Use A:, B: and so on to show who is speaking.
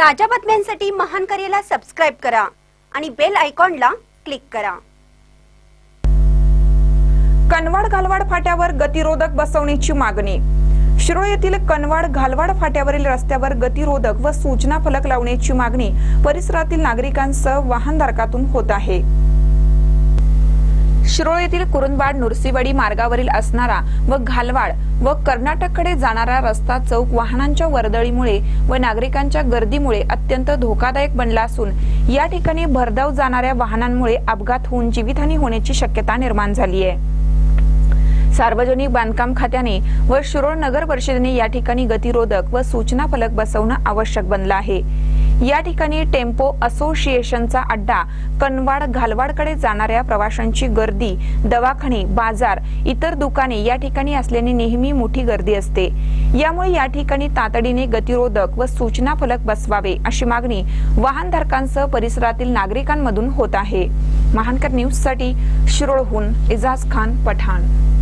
A: ताज्या बातम्यांसाठी महान करेला सबस्क्राइब करा आणि बेल आयकॉनला क्लिक करा।
B: कनवाड घालवाड फाट्यावर गतिरोधक बसवण्याची मागणी। शिरोळ येथील कनवाड घालवाड फाट्यावरील रस्त्यावर गतिरोधक व सूचना फलक लावण्याची मागणी परिसरातील नागरिकांसह वाहनधारकातून होत आहे। शिरोळ येथील कुरुंदवाड नुरसीवाडी मार्गावरील असणारा व घालवाड व कर्नाटककडे जाणारा रस्ता चौक वाहनांच्या वर्दळीमुळे व नागरिकांच्या गर्दीमुळे अत्यंत धोकादायक बनला असून या ठिकाणी भरधाव जाणाऱ्या वाहनांमुळे अपघात होऊन जीवितहानी होण्याची शक्यता निर्माण झाली आहे। सार्वजनिक बांधकाम खात्याने व शिरोळ नगर परिषदेने या ठिकाणी गतिरोधक व सूचना फलक बसवणं आवश्यक बनलं आहे। या ठिकाणी टेम्पो असोसिएशनचा अड्डा, कनवाड घालवाडकडे जाणाऱ्या प्रवाशांची गर्दी, दवाखाने, बाजार, इतर दुकाने या ठिकाणी असल्याने नेहमी मोठी गर्दी असते। यामुळे या ठिकाणी तातडीने गतिरोधक व सूचना फलक बसवावे अशी मागणी वाहनधारकांसह परिसरातील नागरिकांमधून होत आहे। महानकर न्यूज साठी शिरोळहून इजाज खान पठाण।